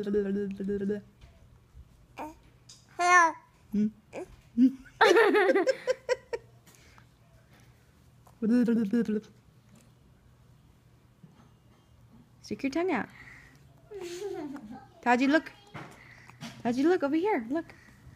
Stick your tongue out. Taji, look. Taji, look over here. Look.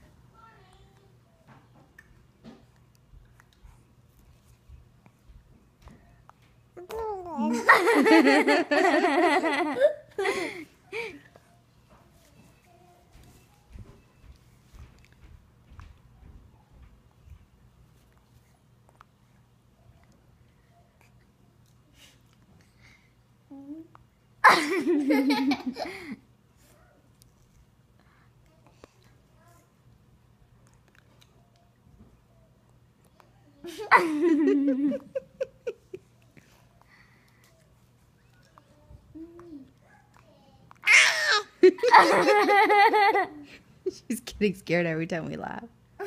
She's getting scared every time we laugh.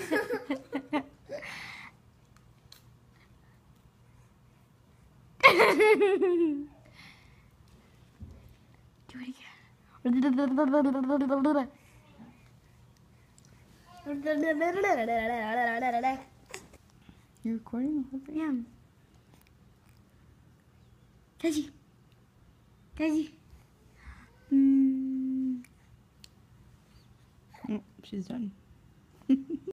Do it again. You're recording? Yeah. Taji. Taji. She's done.